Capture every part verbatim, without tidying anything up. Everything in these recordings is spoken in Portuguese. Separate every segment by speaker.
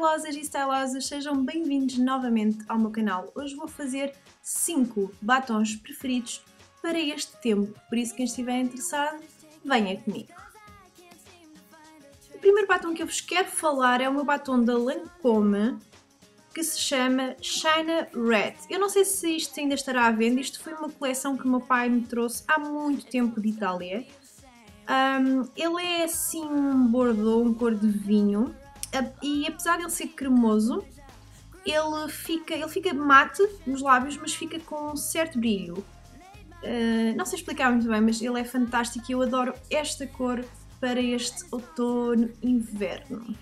Speaker 1: Stylosas e stylosos, sejam bem-vindos novamente ao meu canal. Hoje vou fazer cinco batons preferidos para este tempo, por isso quem estiver interessado, venha comigo. O primeiro batom que eu vos quero falar é o meu batom da Lancôme, que se chama China Red. Eu não sei se isto ainda estará à venda, isto foi uma coleção que o meu pai me trouxe há muito tempo de Itália. Um, ele é assim um bordeaux, um cor de vinho, e apesar de ele ser cremoso, ele fica, ele fica mate nos lábios, mas fica com um certo brilho. Uh, não sei explicar muito bem, mas ele é fantástico e eu adoro esta cor para este outono-inverno.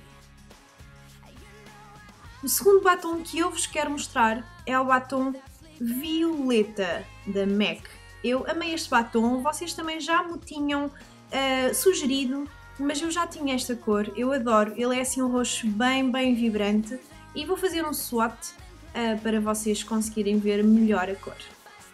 Speaker 1: O segundo batom que eu vos quero mostrar é o batom Violeta da MAC. Eu amei este batom, vocês também já me tinham uh, sugerido, mas eu já tinha esta cor, eu adoro, ele é assim um roxo bem, bem vibrante e vou fazer um swatch uh, para vocês conseguirem ver melhor a cor.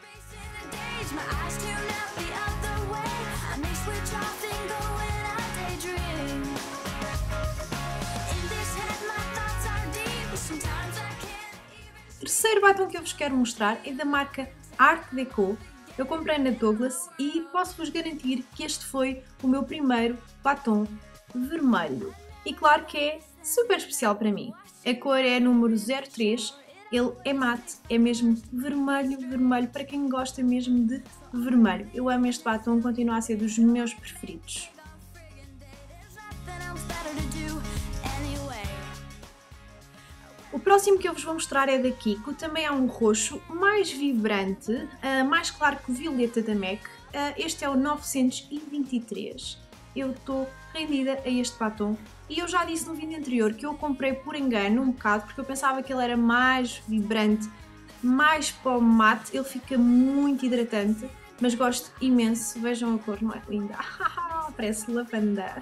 Speaker 1: O terceiro batom que eu vos quero mostrar é da marca Art Deco. Eu comprei na Douglas e posso-vos garantir que este foi o meu primeiro batom vermelho. E claro que é super especial para mim. A cor é número zero três, ele é mate, é mesmo vermelho, vermelho, para quem gosta mesmo de vermelho. Eu amo este batom, continua a ser dos meus preferidos. O próximo que eu vos vou mostrar é da Kiko, também é um roxo mais vibrante, uh, mais claro que o violeta da MAC. Uh, este é o novecentos e vinte e três. Eu estou rendida a este batom e eu já disse no vídeo anterior que eu o comprei por engano um bocado, porque eu pensava que ele era mais vibrante, mais para o mate, ele fica muito hidratante, mas gosto imenso. Vejam a cor, não é linda? Parece lavanda.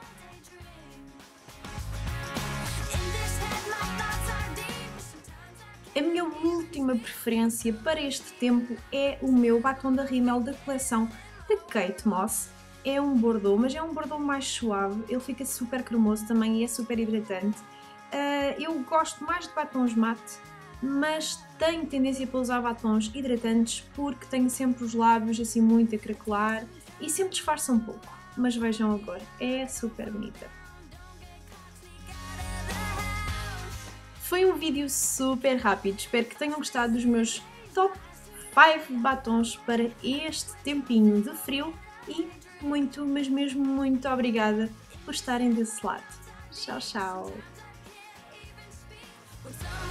Speaker 1: A minha última preferência para este tempo é o meu batom da Rimmel da coleção da Kate Moss. É um bordeaux, mas é um bordeaux mais suave, ele fica super cremoso também e é super hidratante. Uh, eu gosto mais de batons mate, mas tenho tendência para usar batons hidratantes porque tenho sempre os lábios assim muito a craquelar e sempre disfarça um pouco. Mas vejam a cor, é super bonita. Foi um vídeo super rápido, espero que tenham gostado dos meus top cinco batons para este tempinho de frio e muito, mas mesmo muito obrigada por estarem desse lado. Tchau, tchau!